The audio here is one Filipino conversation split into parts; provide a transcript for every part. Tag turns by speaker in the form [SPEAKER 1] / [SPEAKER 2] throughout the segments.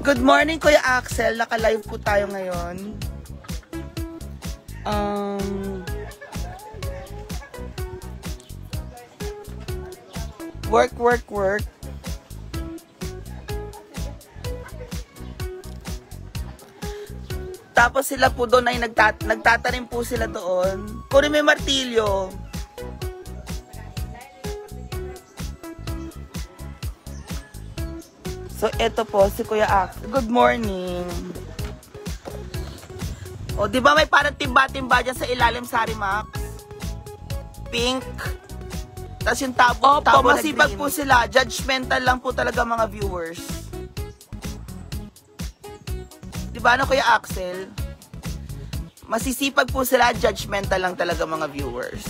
[SPEAKER 1] Good morning, Kuya Axel. Naka-live po tayo ngayon. Work. Tapos sila po doon ay nagtatanim po sila doon. Kunin mo yung martilyo. So, eto po, si Kuya Axel. Good morning. O, di ba may parang timba-timba dyan sa ilalim, Sari Max? Pink. Tapos yung tabo masipag po sila. Judgmental lang po talaga mga viewers. Di ba, ano, Kuya Axel? Masisipag po sila. Judgmental lang talaga mga viewers.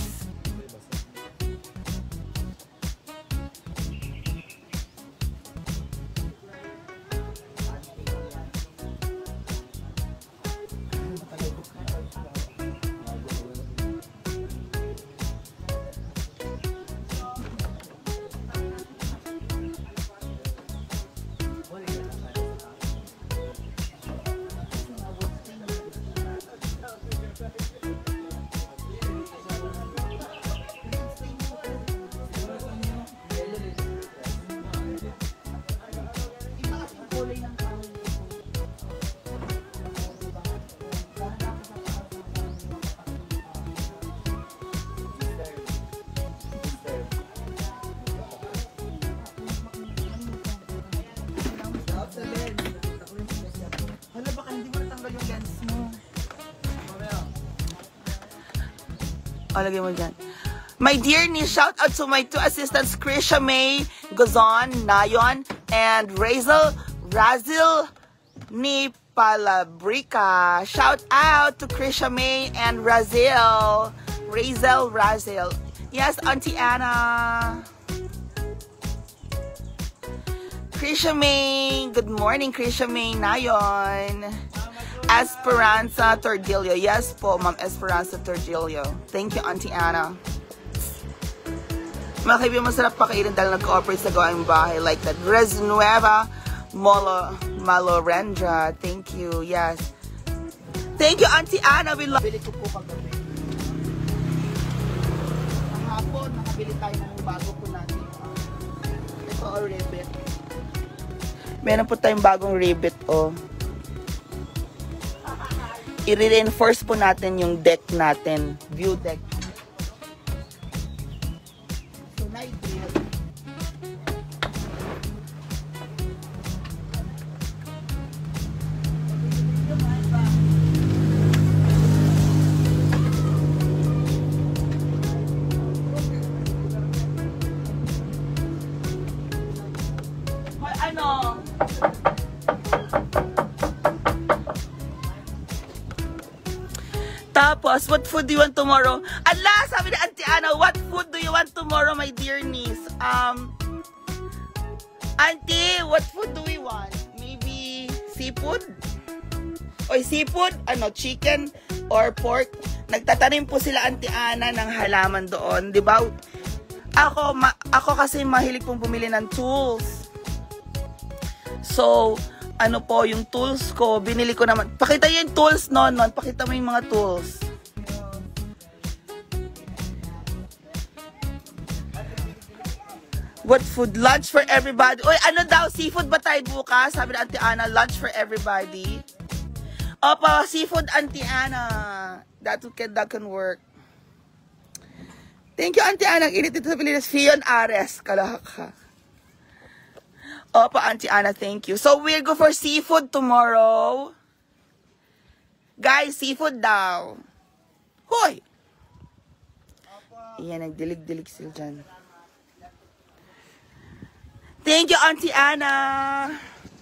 [SPEAKER 1] Lagay mo dyan. My dear niece, shout out to my two assistants, Krisha May Gozon Nayon and Razil ni Palabrica. Shout out to Krisha May and Razil. Yes, Auntie Anna. Krisha May. Good morning, Krisha May Nayon. Esperanza Tordillo. Yes po, Ma'am Esperanza Tordillo. Thank you, Auntie Anna. Mga kaibigan, masarap pakainin dahil nag-cooperate sa gawaing bahay like that. Resnueva Malorendra. Thank you. Yes. Thank you, Auntie Anna. We love. Bili ko po kagabi. Ang hapon, nakabili tayo ng bago po natin. Ito, ribbit. Meron po tayong bagong ribbit, oh. I-reinforce po natin yung deck natin. View deck. So, night view. Ano? Tapos, what food do you want tomorrow? Ala, sabi ni Auntie Anna, what food do you want tomorrow, my dear niece? Auntie, what food do we want? Maybe seafood? Oy, seafood? Ano, chicken or pork? Nagtatanim po sila, Auntie Anna, ng halaman doon. Di ba? Ako kasi mahilig pong bumili ng tools. So, ano po, yung tools ko, binili ko naman. Pakita yung tools, non. Pakita mo yung mga tools. What food? Lunch for everybody. Uy, ano daw? Seafood ba tayo bukas? Sabi na Auntie Anna, lunch for everybody. Opo, seafood, Auntie Anna. That can work. Thank you, Auntie Anna. Init ito sa Pilipinas. Fion Ares. Kalaka. Opo, Auntie Anna, thank you. So, we'll go for seafood tomorrow. Guys, seafood daw. Hoy! Iyan, nagdilig-dilig sila dyan. Thank you, Auntie Anna.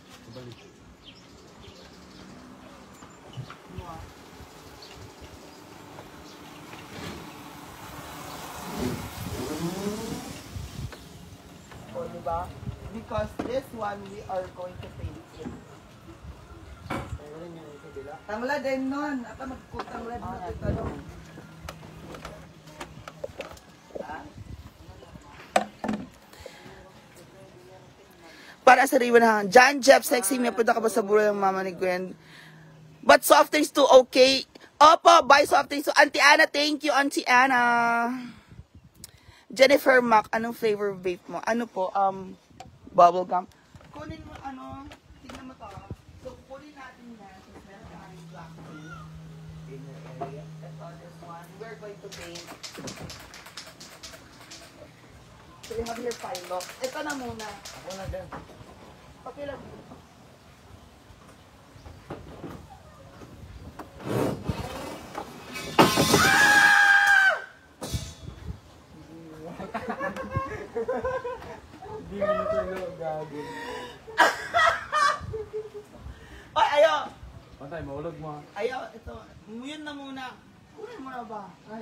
[SPEAKER 1] O, diba? Because this one, we are going to paint it. Tangla din nun. Ata magkutangla din ito.
[SPEAKER 2] Para sa riwan ha. John Jeff, sexy niya. Punta ka ba sa buro ng mama ni Gwen? But soft drinks too, okay? Opo, buy soft drinks too. Auntie Anna, thank you, Auntie Anna. Jennifer Mac, anong flavor vape mo? Ano po? Bubblegum. Kunin mo, tignan mo to. So, kunin natin yan. So, meron tayong black tea. Ito, this one. We're going to paint. So, you have your pilot. Ito na muna.
[SPEAKER 3] Ako na din.
[SPEAKER 2] Okay lang.
[SPEAKER 3] Hindi mo ito gago.
[SPEAKER 2] Ay, ayaw!
[SPEAKER 3] Pantay, maulog mo.
[SPEAKER 2] Ayaw, ito. Yun na muna. Kunin mo na ba? Ay,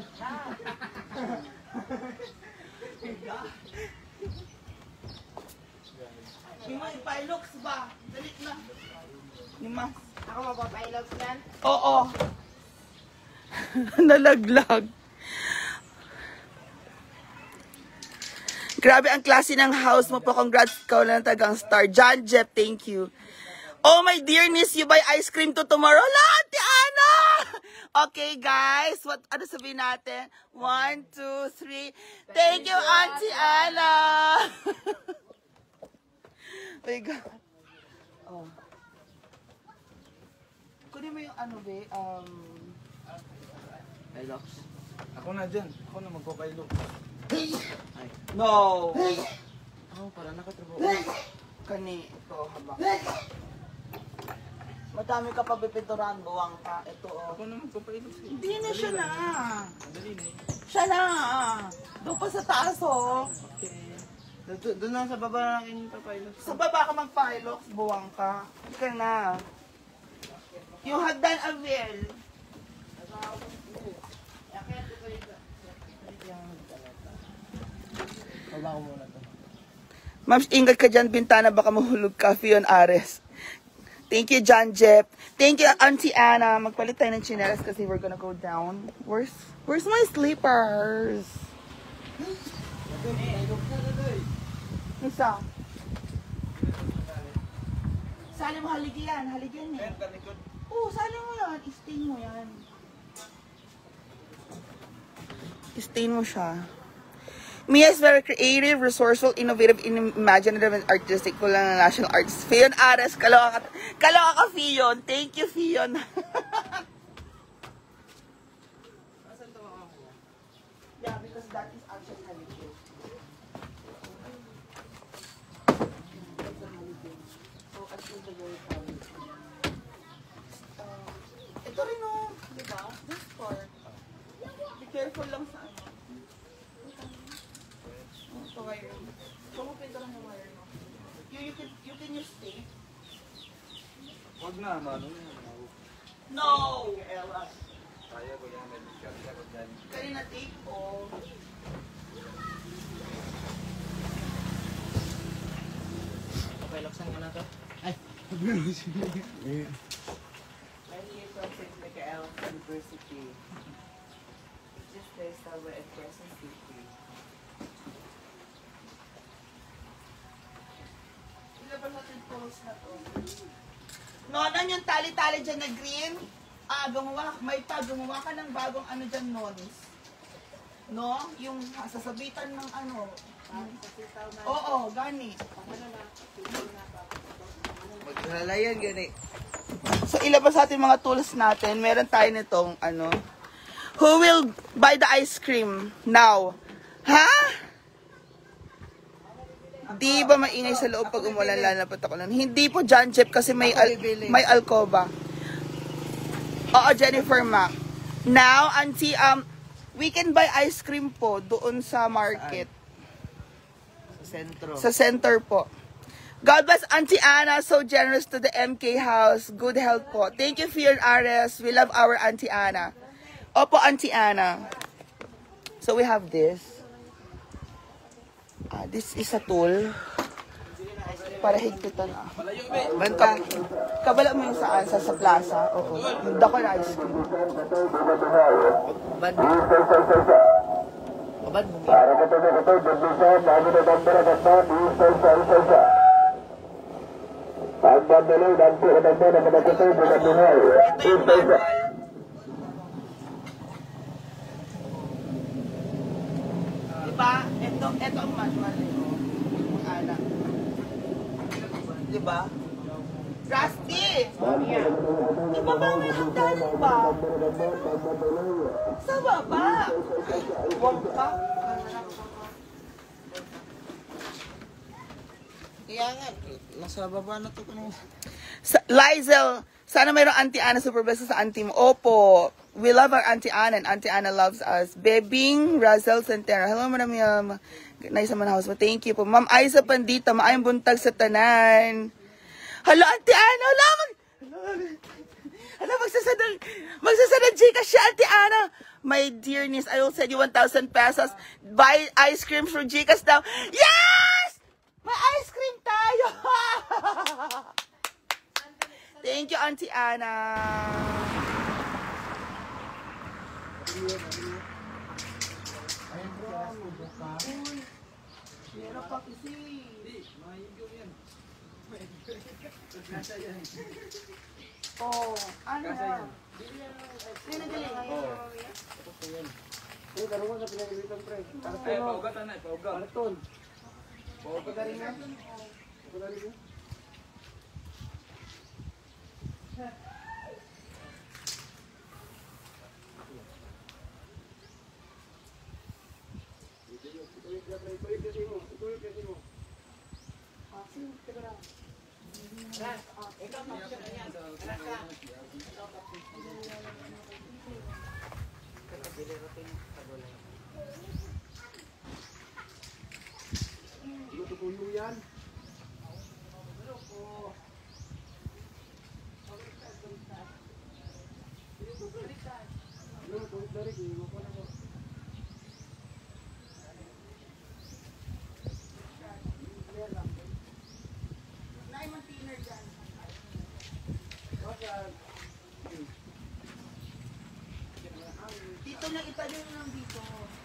[SPEAKER 2] Lima, ipailox ba? Dalit na. Lima.
[SPEAKER 1] Ako mapapailaw yan?
[SPEAKER 2] Oo. Nalaglag. Grabe ang klase ng house mo po. Congrats, ikaw lang tagang star. John Jeff, thank you. Oh my dear niece, you buy ice cream to tomorrow. La, Ate Ana! Okay, guys. Ano sabihin natin? 1, 2, 3. Thank you, Auntie Ana! Oh my God. Oh. Kunin mo yung ano, be?
[SPEAKER 3] Relax. Ako na dyan. Ako na magpapailo. Ay.
[SPEAKER 2] No!
[SPEAKER 3] Ako, para nakatrabaho.
[SPEAKER 2] Kani, ito, habang. Madami ka pa bipinturan, buwang ka. Ito, oh.
[SPEAKER 3] Ako na magpapailo.
[SPEAKER 2] Hindi na siya na.
[SPEAKER 3] Madali na yun.
[SPEAKER 2] Siya na. Doon pa sa taas, oh.
[SPEAKER 3] Okay. Doon lang sa baba nakin yung papailo.
[SPEAKER 2] Sa baba ka mag-pilox, buwang ka. Ika na. Yung hagdan Avel.
[SPEAKER 3] Baba ko muna to.
[SPEAKER 2] Ma'am, ingat ka dyan, bintana, baka mahulog ka. Fion Ares. Thank you, John Jeff. Thank you, Auntie Anna. Magpalit tayo ng chinelas kasi we're gonna go down. Where's my slippers? Isa. Sali mo haligyan. Haligyan eh. Oo, sali mo yan. I-stain mo yan. I-stain mo siya. Mia is very creative, resourceful, innovative, imaginative, and artistic. Kulang ng national arts. Fion Ares, kaloka ka, Fion. Thank you, Fion. Yeah, because that is actually haligyan. So, at least the gold ito rin o, di ba? This part. Be careful lang sa ano. Ito wire. Kumupin ka lang yung wire mo. You can use tape.
[SPEAKER 3] Huwag na, mano.
[SPEAKER 2] No! Ella.
[SPEAKER 3] Kaya ko yan. Kaya ko dyan.
[SPEAKER 2] Kanina tape o.
[SPEAKER 3] Okay, laksan mo na to. Ay!
[SPEAKER 2] 9 years from St. Michael University. Just based over at Quezon City. Ilabas natin post na to. Nonon yung tali-tali dyan na green. Gumawa ka ng bagong ano dyan, nons. No? Yung sasabitan ng ano. Oo, gani.
[SPEAKER 3] Maglalayan, gani.
[SPEAKER 2] So, ilabas natin mga tools natin. Meron tayo nitong, ano. Who will buy the ice cream now? Ha? Di ba maingay sa loob pag umulan, lalapat ako lang? Hindi po, John Jeff, kasi may alcoba. Oo, Jennifer Mac. Now, Auntie, we can buy ice cream po doon sa market.
[SPEAKER 3] Sentro.
[SPEAKER 2] Sa center po. God bless Auntie Anna, so generous to the MK house. Good health po. Thank you, Fion Ares. We love our Auntie Anna. Opo, Auntie Anna. So we have this. This is a tool. Para higpitan.
[SPEAKER 3] Banta.
[SPEAKER 2] Kabala mo yung saan? Sa plaza? Oo. Dako na ice cream.
[SPEAKER 3] Band. Band mo.
[SPEAKER 1] yung manual. Diba? Ito ang manual nito. Yung anak. Diba? Rusty! Diba ba may hagdanan ba? Sa baba! Huwag pa. Kaya nga, nasa baba na ito kanina. Lizel, sana mayroong Auntie Ana supervisor sa auntie mo. Opo, we love our Auntie Ana and Auntie Ana loves us. Bebing Razel Santera. Hello, Madam Yam. Nice naman house mo. Thank you po. Ma'am Aiza Pandita, maayong buntag sa tanan. Hello, Auntie Ana. Hello, magsasadang Gcash siya, Auntie Ana. My dear niece, I will send you 1,000 pesos. Buy ice cream through Gcash now. Yes! May ice cream tayo! Thank you, Auntie Ana. Oh, ano yan? Pinagaling.
[SPEAKER 3] Eh, karuman sa pinagalitan, pre. Ay, paugatan na, paugat. Karton. Paugat rin na. Paugat rin na. Dito na itayo lang dito.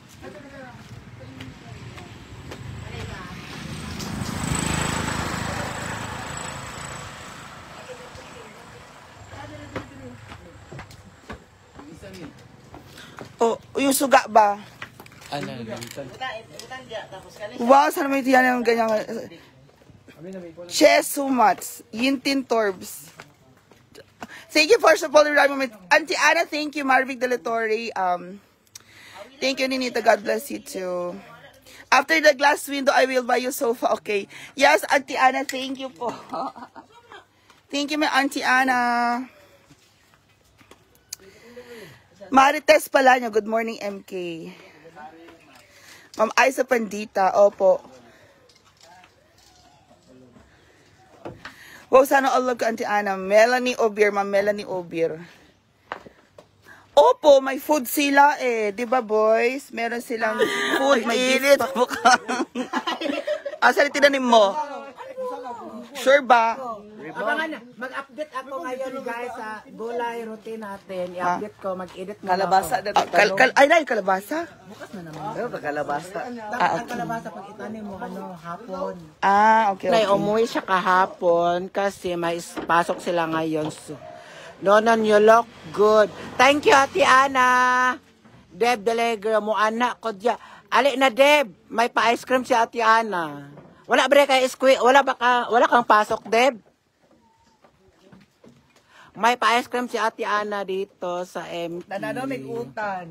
[SPEAKER 3] Oh, yung suga ba? Ano?
[SPEAKER 1] Wow, sana may tiyan ng ganyan. Chesumats, Yintin Torbs. Thank you for supporting the moment. Auntie Ana, thank you. Marvic de la Torre. Thank you, Ninita. God bless you too. After the glass window, I will buy you sofa. Okay. Yes, Auntie Ana, thank you po. Thank you, my Auntie Ana. Marites pala nyo. Good morning, MK. Ma'am Aiza Pandita. Opo. Wow, sana all love ka, Auntie Ana. Melanie Obier, Ma'am Melanie Obier. Opo, may food sila eh. Di ba, boys? Meron silang food. May gift pa. Saan tinanim mo? Sure ba?
[SPEAKER 4] Abangan na, mag-update ako ngayon guys sa gulay routine natin. I-update ko, mag-edit mo
[SPEAKER 1] Kalabasa. Ay, na, yung kalabasa?
[SPEAKER 4] Bukas na naman.
[SPEAKER 3] Pero kalabasa.
[SPEAKER 4] Ang kalabasa pag itanim mo, hapon.
[SPEAKER 1] Okay.
[SPEAKER 4] Nay, umuwi siya kahapon kasi may pasok sila ngayon. So, Nonon, you look good. Thank you, Ate Ana. Deb Delegra mo, anak ko dyan. Ali na, Deb. May pa-ice cream si Ate Ana. Wala ba kay squid? Wala kang pasok, Deb? May pa-ice cream si Ate Ana dito sa MT.
[SPEAKER 1] Tanado, may utan.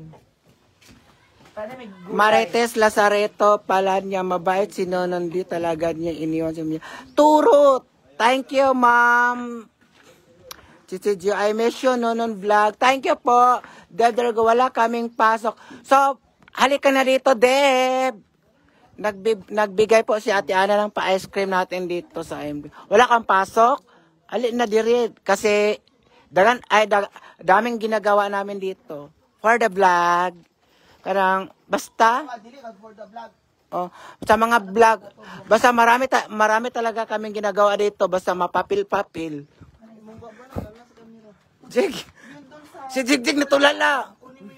[SPEAKER 4] Marites Lazareto pala niya, mabait si Nonon, di talaga niya iniwan siya. Turut! Thank you, ma'am. Chichi, I miss you, Nonon Vlog. Thank you po. Deb, wala kaming pasok. So, halika na dito, Deb. Nagbigay po si Ate Ana ng pa-ice cream natin dito sa MB. Wala kang pasok? Halika na diri. Kasi, daming ginagawa namin dito. For the vlog. Karang, basta. Oh, sa mga vlog. Basta marami talaga kaming ginagawa dito. Basta mapapil-papil. Jig. Si Jig natulala.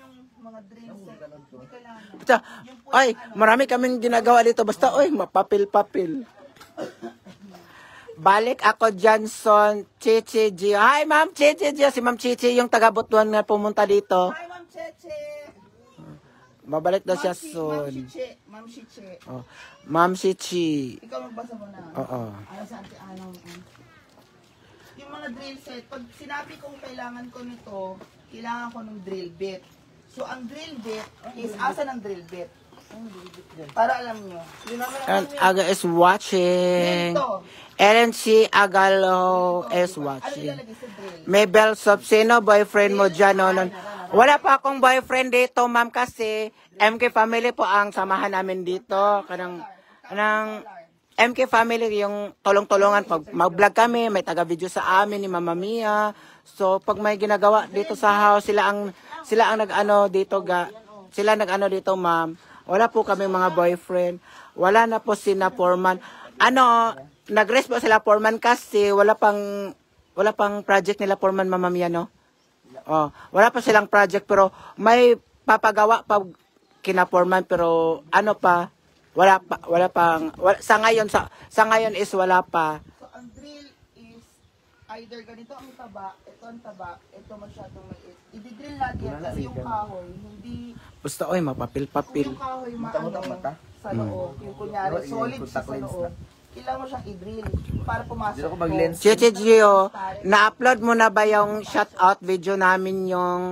[SPEAKER 4] Basta, ay, marami kaming ginagawa dito. Basta, oy, mapapil-papil. Balik ako, Johnson. Chichi Gio. Hi, Ma'am Chichi Gio. Si Ma'am Chichi yung taga-Butuan na pumunta dito.
[SPEAKER 2] Hi, Ma'am Cheche.
[SPEAKER 4] Babalik daw siya
[SPEAKER 2] Ma'am
[SPEAKER 4] soon.
[SPEAKER 2] Chiche. Ma'am Chiche.
[SPEAKER 4] Oh. Ma'am Chichi.
[SPEAKER 2] Ikaw magbasa mo na.
[SPEAKER 4] Oo.
[SPEAKER 2] Ano sa ate ano? Yung mga drill set, pag sinabi kong kailangan ko nito, kailangan ko ng drill bit. So, ang drill bit is, asan ang drill bit? Para alam nyo.
[SPEAKER 4] And Aga is watching.
[SPEAKER 2] Dito.
[SPEAKER 4] Ellen C. Agalo is
[SPEAKER 2] Ano
[SPEAKER 4] watching.
[SPEAKER 2] ilalagay sa drill?
[SPEAKER 4] Mabel Sop, sino boyfriend mo dyan? Nonon? Wala pa akong boyfriend dito, ma'am, kasi MK Family po ang samahan namin dito. Kanang MK Family, yung tulong-tulungan. Pag mag-vlog kami, may taga-video sa amin ni Mama Mia. So, pag may ginagawa dito sa house, sila ang nag-ano dito, dito, ma'am. Wala po kami mga boyfriend. Wala na po sina Foreman. Nag-rest po sila Foreman kasi wala pang project nila Foreman, Mama Mia, no? Oh, wala pa silang project pero may papagawa pa kina Foreman pero wala sa ngayon is wala pa.
[SPEAKER 2] So, ang drill is either ganito ang taba, ito ang taba, ito masyadong maliit. I-drill natin yan kasi yung kahoy, hindi...
[SPEAKER 4] Basta, oy, mapapil-papil.
[SPEAKER 2] Kung yung kahoy maano sa loob, yung kunyari solid siya sa loob, kailangan mo siyang i-drill para pumasok.
[SPEAKER 3] Dito ko mag-lens.
[SPEAKER 4] Chichi Gio, na-upload mo na ba yung shoutout video namin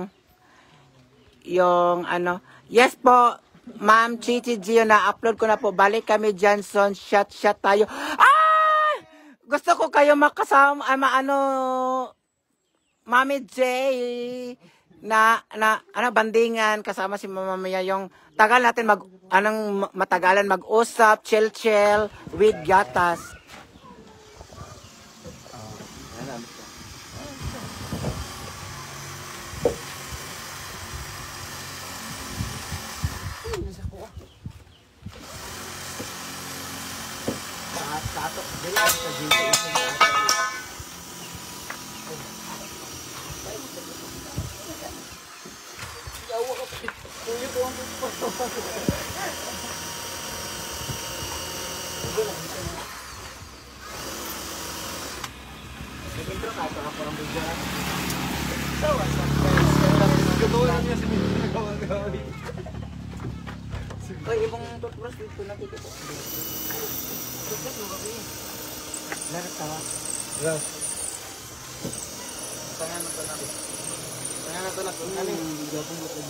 [SPEAKER 4] yung ano? Yes po, Ma'am Chichi Gio, na-upload ko na po. Balik kami, Johnson, shot tayo. Ah! Gusto ko kayo makasama, Mami J, bandingan, kasama si Mama Mia, yung tagal natin matagalan mag-usap, chill, with gatas. Oy, ibang toothbrush dito na dito. Toothbrush mo ba? Lahat tawa.
[SPEAKER 3] Yes.
[SPEAKER 4] Tangan na to na. Ano yung video ko mo ito?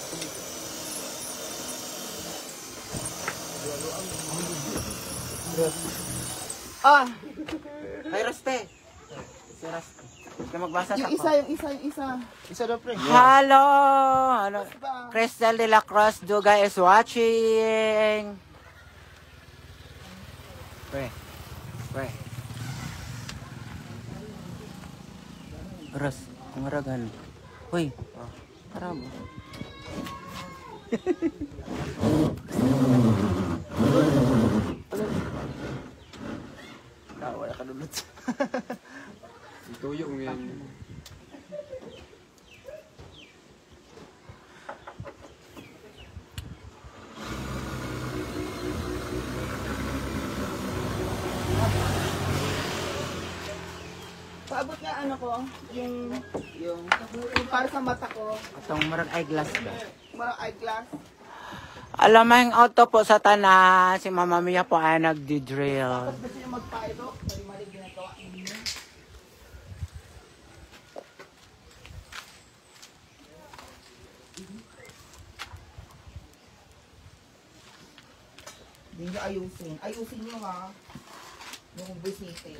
[SPEAKER 4] Ah! Ay, Raste. Si Raste. Ito magbasa sa
[SPEAKER 2] Yung isa.
[SPEAKER 3] Isa daw, pre.
[SPEAKER 4] Hello! Crystal de la Cruz Duga is watching. Pre. Ras, kumaragan. Hoy, harap.
[SPEAKER 3] Wala ka dulot. Tuyo mo yan.
[SPEAKER 2] Paabot nga ano ko, yung para sa mata ko,
[SPEAKER 4] Itong marag eyeglass ba?
[SPEAKER 2] marang eyeglass.
[SPEAKER 4] Alam mo yung auto po sa tanan, si Mama Mia po ay nagdi-drill.
[SPEAKER 2] Tapos gusto nyo magpilo, mali ginagawa ninyo. Hindi nyo ayusin. Ayusin nyo ha. Yung bisite.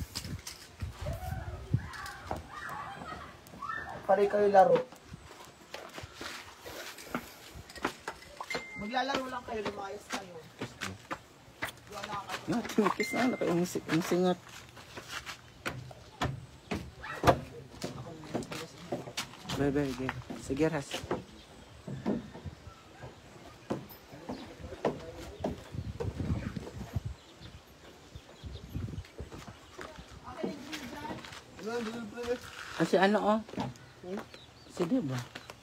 [SPEAKER 2] Pare kayo laro. Maglalaro lang kayo, lumayas kayo. Wala kayo.
[SPEAKER 4] No, tumikis na kayo yung singot. Bebe, sige ras. Si ano oh? Si Deba.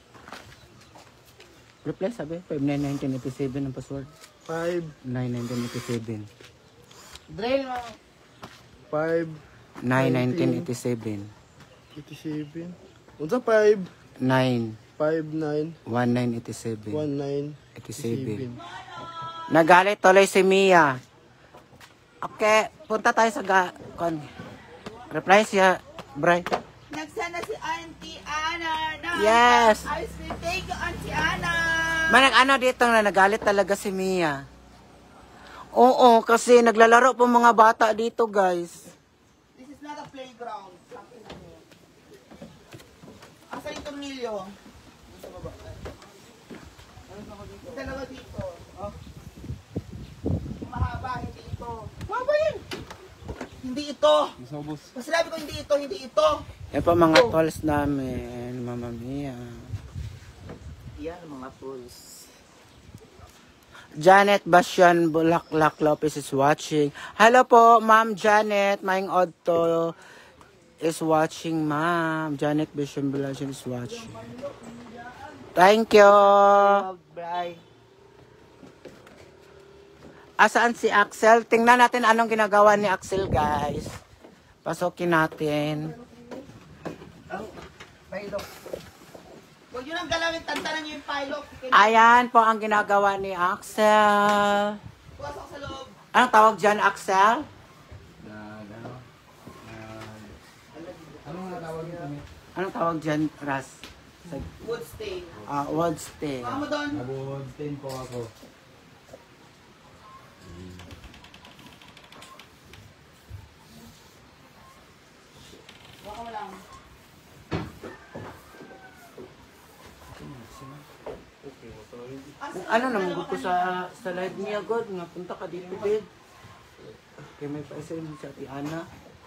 [SPEAKER 4] Reply sabi, 591987 ang password.
[SPEAKER 3] 5.
[SPEAKER 4] 9987.
[SPEAKER 2] Drill mo.
[SPEAKER 3] 5,
[SPEAKER 4] 9, 1987.
[SPEAKER 3] 87. Unsa 5?
[SPEAKER 4] 9,
[SPEAKER 3] 5, 9,
[SPEAKER 4] 1987.
[SPEAKER 3] 19,
[SPEAKER 4] 87. Nagalit tuloy si Mia. Okay, punta tayo sa reply siya, Bray.
[SPEAKER 2] Nagsana si Auntie Ana.
[SPEAKER 4] Yes.
[SPEAKER 2] I say thank you, Auntie Ana.
[SPEAKER 4] Ano dito na nagalit talaga si Mia. Oo, kasi naglalaro po mga bata dito, guys.
[SPEAKER 2] This is not a playground. Asa yung tornilyo? Dalawa dito. Oh. Mahaba, hindi ito. Mahaba yun. Hindi ito. Masalabi ko hindi ito, hindi ito.
[SPEAKER 4] Yan po mga tolls namin, Mama Mia.
[SPEAKER 2] Yan, mga tools.
[SPEAKER 4] Janet Basyan Bulaklak Lopez is watching. Hello po, Ma'am Janet. Maing Odto is watching, Ma'am. Janet Basyan Bulaklak is watching. Thank you.
[SPEAKER 2] Bye.
[SPEAKER 4] Asaan si Axel? Tingnan natin anong ginagawa ni Axel, guys. Pasukin natin.
[SPEAKER 2] Pilok. Huwag yun ang galawin, tantanan nyo yung pilok.
[SPEAKER 4] Ayan po ang ginagawa ni Axel.
[SPEAKER 2] Puwasok sa loob.
[SPEAKER 4] Anong tawag dyan, Axel? Anong tawag dyan, Ras?
[SPEAKER 2] Wood stain.
[SPEAKER 4] Wood stain.
[SPEAKER 2] Baka mo doon.
[SPEAKER 3] Nag-10 po ako.
[SPEAKER 2] Baka mo lang.
[SPEAKER 4] Ano naman ko sa live niya, God? Nga punta ka dito, babe. Kaya may paisa yun sa Ate Ana.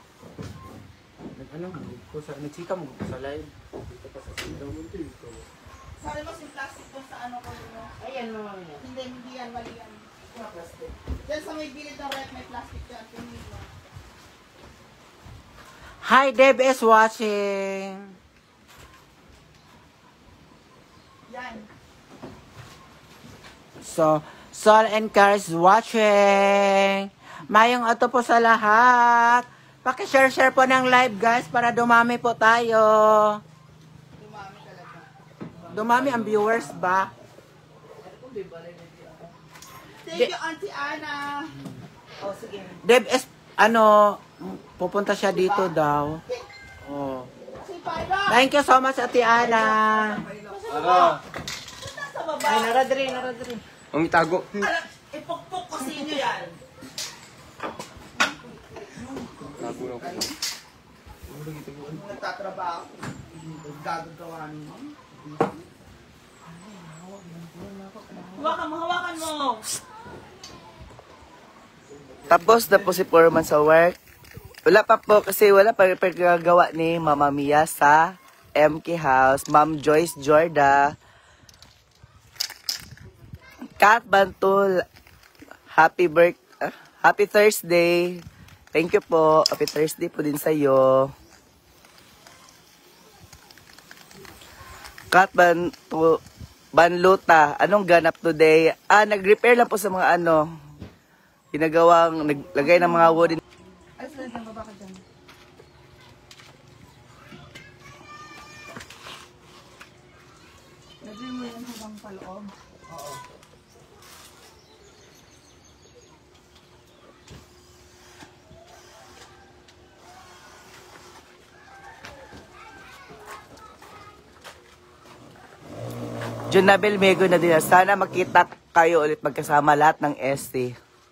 [SPEAKER 4] Nagsika mo ko sa live. Dito ka sa sindaw mo dito.
[SPEAKER 2] Sali mo yung plastic doon sa ano ko yun.
[SPEAKER 4] Ayan, Mama Mia.
[SPEAKER 2] Hindi yan, mali yan. Plastic. Diyan sa may gilid ng rep, may plastic dyan. Tumilo.
[SPEAKER 4] Hi, Deb is watching.
[SPEAKER 2] Yan.
[SPEAKER 4] So, Sol and Car is watching. Mayong ato po sa lahat. Paki-share po ng live, guys, para dumami po tayo.
[SPEAKER 2] Dumami talaga.
[SPEAKER 4] Dumami ang viewers ba?
[SPEAKER 2] Thank you, Auntie Ana. Oh, sige.
[SPEAKER 4] Deb is, pupunta siya dito daw. Oh.
[SPEAKER 2] Si Pilot.
[SPEAKER 4] Thank you so much, Ate Ana.
[SPEAKER 2] Nasa baba.
[SPEAKER 4] Ay, naradri.
[SPEAKER 3] Ang itago.
[SPEAKER 2] Alam, ipukpuk ko sa inyo yan. Nagtatrabaho. Gagagawa nyo. Hawakan mo.
[SPEAKER 1] Tapos na po si Foreman sa work. Wala pa po kasi wala pa pagagawa ni Mama Mia sa MK House. Ma'am Joyce Jorda. Kat Bantul. Happy Thursday. Thank you po. Happy Thursday po din sa iyo. Kat Banluta. Anong ganap today? Nag-repair lang po sa mga ginagawang naglagay ng mga wooden.
[SPEAKER 2] Ay, sila dyan, baba ka dyan. Lagay mo yan hanggang paloob. Oo.
[SPEAKER 1] Junabel Mego na din. Sana makita kayo ulit magkasama lahat ng ST.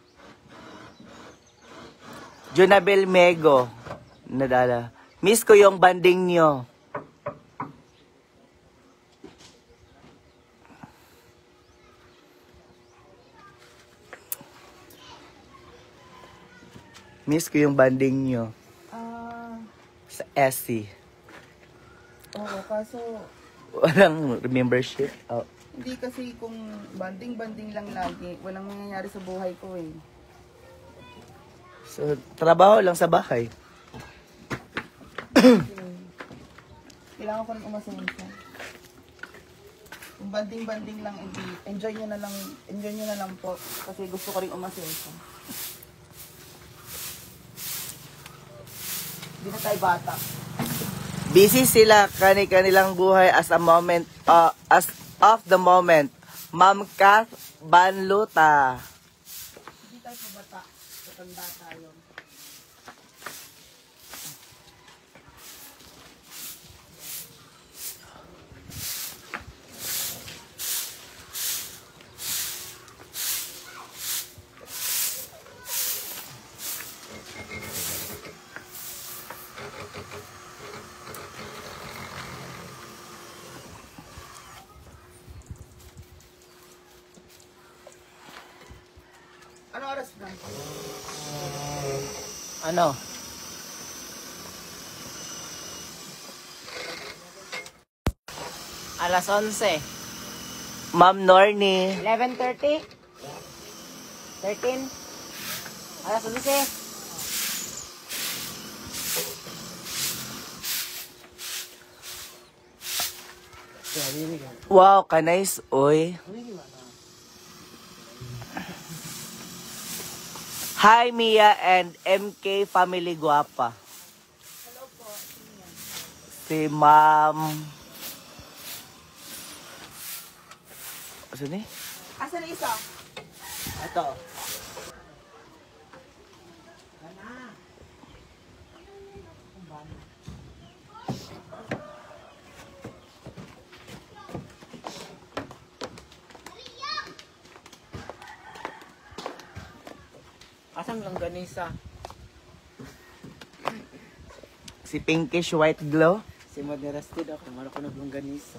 [SPEAKER 1] Junabel Mego. Nadala. Miss ko yung banding nyo. Miss ko yung banding nyo. Sa ST.
[SPEAKER 2] Oo, kaso
[SPEAKER 1] Walang membership. Oh.
[SPEAKER 2] hindi kasi kung banding-banding lang lagi, walang nangyayari sa buhay ko eh.
[SPEAKER 1] So, trabaho lang sa bahay.
[SPEAKER 2] Kailangan ko rin umasensya. Kung banding-banding lang, enjoy nyo na lang po. Kasi gusto ko rin umasensya. Hindi na tayo bata.
[SPEAKER 4] Busy sila kanilang buhay as a moment, as of the moment. Ma'am Kath Banluta.
[SPEAKER 2] Hindi tayo pa bata. Matanda tayo. Ano oras na?
[SPEAKER 4] Ano?
[SPEAKER 5] Alas 11.
[SPEAKER 4] Ma'am Nornie.
[SPEAKER 5] 11:30. 13. Alas 11.
[SPEAKER 4] Wow, ka-nice, oy. Hi, Mia and MK Family Guapa.
[SPEAKER 2] Hello po.
[SPEAKER 4] Si Ma'am... Ano ni?
[SPEAKER 2] Asan na isa?
[SPEAKER 4] Ito.
[SPEAKER 5] Asang langganisa?
[SPEAKER 4] Si Pinkish White Glow.
[SPEAKER 5] Si Maderastid ako. Mara ko naglangganisa.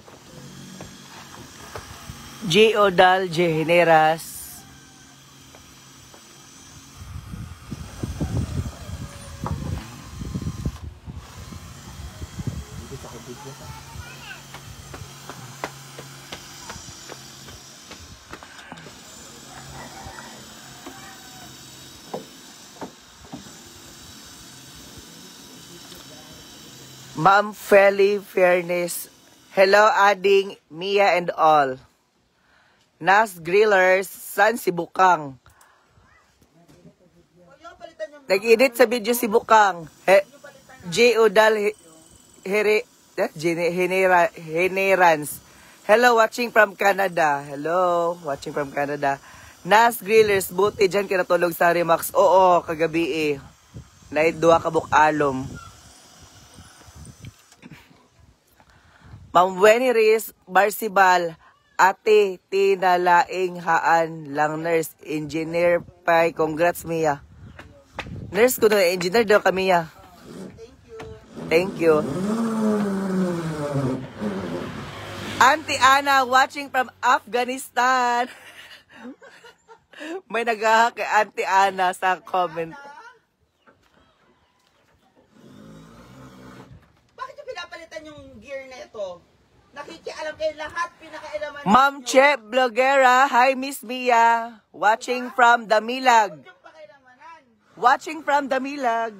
[SPEAKER 4] G. Odal J. Hineras. Ma'am Feli Fairness. Hello, Ading, Mia and all. Nas Grillers, San si Bukang. Nag-edit sa video si Bukang. J. Udal Hinerans. Hello, watching from Canada. Hello, watching from Canada. Nas Grillers, buti dyan kinatulog sa Remax. Oo, kagabi eh. Naidua ka bukalom. Ma'am Wenny Riz Barsibal, ate, tinalaing haan lang nurse, engineer pay. Congrats, Mia. Nurse ko na, engineer daw ka, Mia. Thank you. Auntie Anna, watching from Afghanistan. May naghaha kay Auntie Anna sa comment.
[SPEAKER 2] Bakit yung pinapalitan yung gear na ito? Nakikialam kayo lahat, pinakailaman.
[SPEAKER 4] Ma'am Che Bloguera, hi Miss Mia. Watching from Damilag.
[SPEAKER 2] Yung pakialamanan.
[SPEAKER 4] Watching from Damilag.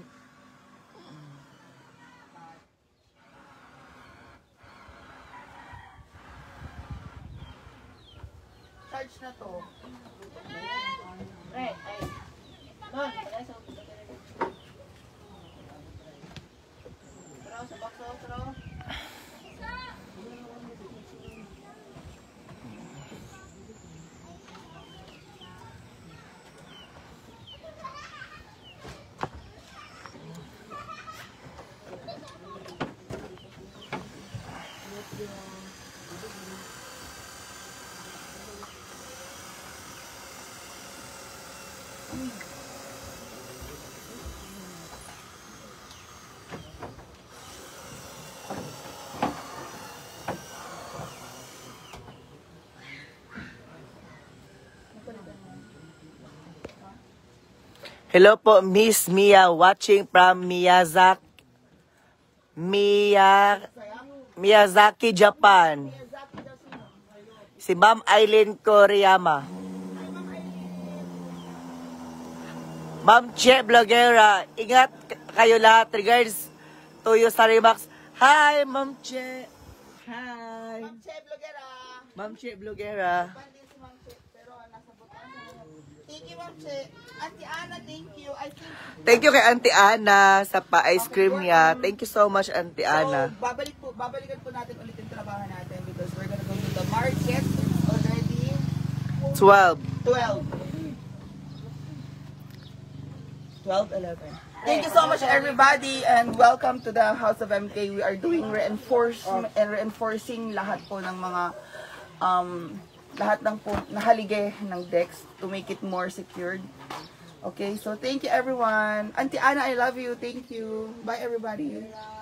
[SPEAKER 2] Charge na to.
[SPEAKER 5] Right, ay. Doon, pala sa sa box, throw.
[SPEAKER 4] Hello po, Miss Mia, watching from Miyazaki, Japan. Si Ma'am Aileen Koriyama. Ma'am Che Bloguera, ingat kayo lahat. Regards to you sa Remax. Hi, Ma'am Che. Hi.
[SPEAKER 2] Ma'am Che Bloguera.
[SPEAKER 4] Ma'am Che Bloguera.
[SPEAKER 2] Bandin si Ma'am Che, pero nasa butas. Thank you, Ma'am Che. Auntie Ana, thank you. I think
[SPEAKER 1] Thank you kay Auntie Ana sa pa-ice cream niya. Thank you so much, Auntie Ana.
[SPEAKER 2] so, babalikan po natin ulit yung trabaho natin because we're gonna go to the market. It's already
[SPEAKER 1] 12.
[SPEAKER 2] 12:11. Thank you so much, everybody, and welcome to the House of MK. We are doing reinforcing lahat po ng mga lahat ng po nahalige ng decks to make it more secured. Okay, so thank you, everyone. Auntie Ana, I love you. Thank you. Bye, everybody.